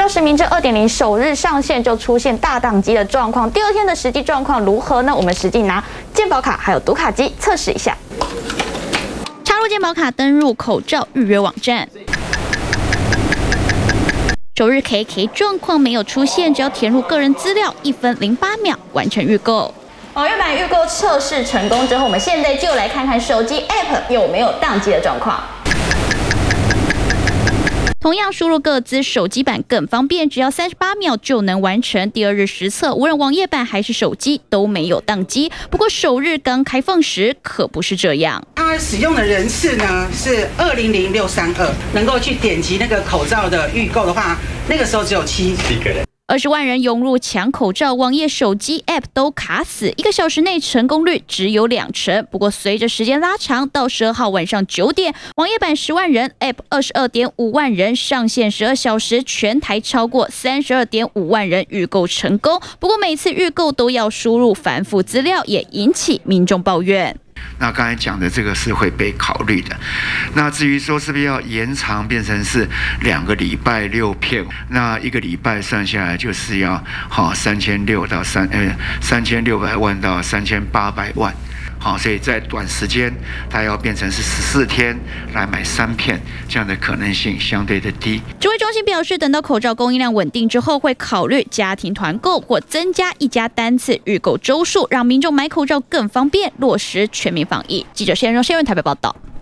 实名制2.0首日上线就出现大宕机的状况，第二天的实际状况如何呢？我们实际拿健保卡还有读卡机测试一下。插入健保卡，登入口罩预约网站。 首日 KK 状况没有出现，只要填入个人资料，1分08秒完成预购。网页版预购测试成功之后，我们现在就来看看手机 App 有没有宕机的状况。同样输入个资，手机版更方便，只要38秒就能完成。第二日实测，无论网页版还是手机都没有宕机。不过首日刚开放时可不是这样。 它使用的人次呢是200632，能够去点击那个口罩的预购的话，那个时候只有7个人。 20万人涌入抢口罩，网页、手机 App 都卡死，1个小时内成功率只有2成。不过随着时间拉长，到12号晚上9点，网页版10万人 ，App 22.5万人，上线12小时，全台超过32.5万人预购成功。不过每次预购都要输入繁复资料，也引起民众抱怨。 那刚才讲的这个是会被考虑的。那至于说是不是要延长变成是2个礼拜6片，那1个礼拜算下来就是要3600到3600万到3800万。 好，所以在短时间，它要变成是14天来买3片，这样的可能性相对的低。 指挥中心表示，等到口罩供应量稳定之后，会考虑家庭团购或增加1家单次预购周数，让民众买口罩更方便，落实全民防疫。记者谢荣新闻台北报道。